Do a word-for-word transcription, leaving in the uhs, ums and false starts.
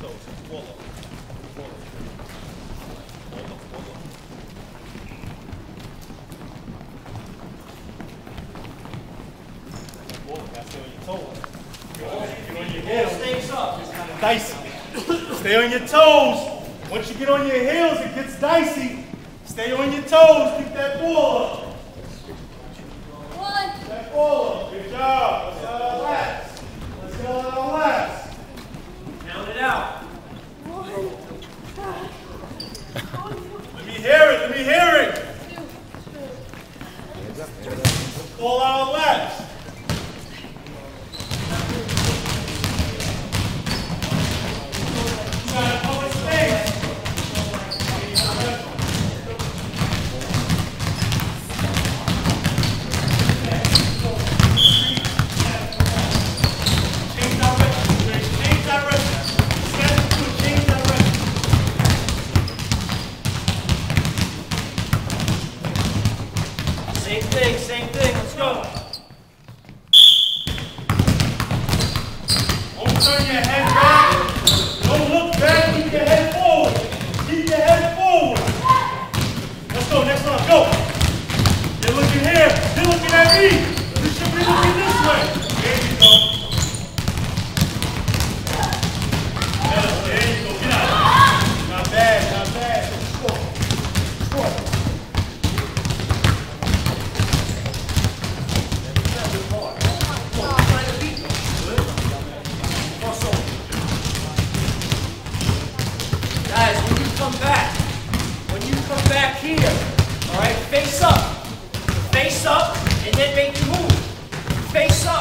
toes. Ball up. Ball up. Ball up. Ball up. Ball up. Gotta stay on your toes. Get on your heels. Stays up. It's kind of dicey. Stay on your toes. Once you get on your heels, it gets dicey. Stay on your toes. Keep that ball up. One. Keep that ball up. Good job. Let's go on our laps. Let's go on our laps. Count it out. Let me hear it. Let me hear it. Call our laps. You got a public space. Change direction. Change direction. Stand to change direction. Same thing, same thing. Let's go. Don't turn your head back. Don't look back. Keep your head forward. Keep your head forward. Let's go. Next one. Go. You're looking here. You're looking at me. You should be looking this way. There you go. There you go. Get out. Not bad. Not bad. Score. Score. Guys, when you come back, when you come back here, all right, face up. Face up, and then make your move. Face up.